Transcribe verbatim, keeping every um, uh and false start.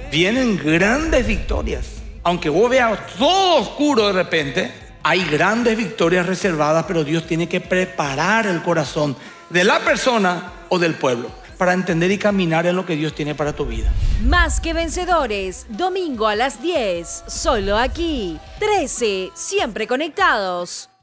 vienen grandes victorias. Aunque vos veas todo oscuro de repente, hay grandes victorias reservadas, pero Dios tiene que preparar el corazón de la persona o del pueblo para entender y caminar en lo que Dios tiene para tu vida. Más que Vencedores, domingo a las diez, solo aquí. trece, siempre conectados.